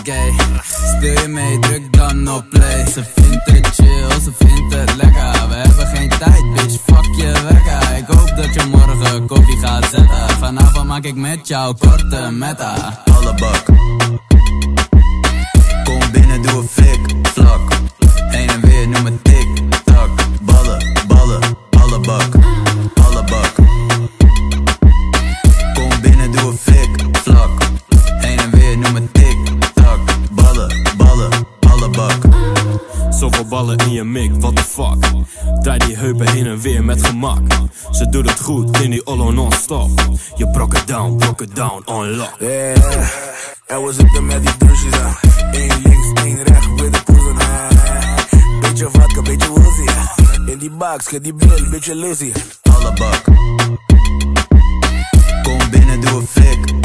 gay. Speel je mee, druk dan op play. Ze vindt het chill, ze vindt het lekker. We hebben geen tijd, bitch, fuck je wekker. Ik hoop dat je morgen koffie gaat zetten. Vanavond maak ik met jou korte meta. Ballenbak. Kom binnen, doe een flik, vlak. Heen en weer, noem me tik, tak. Ballen, ballen, ballenbak. Ballenbak. Kom binnen, doe een flik, vlak. Heen en weer, noem me tik, tak. Ballen, ballen, ballenbak. Zoveel ballen in je mik, what the fuck. Draai die heupen heen en weer met gemak. Ze doet het goed in die ollo non-stop. Je broke it down, on lock. Yeah, er was zitten met die douches aan. Eén links, één rechts, with de poezen aan. Beetje vodka, beetje woozy. In die box, get die bill, beetje loosey. Ballenbak. Kom binnen, doe een flik.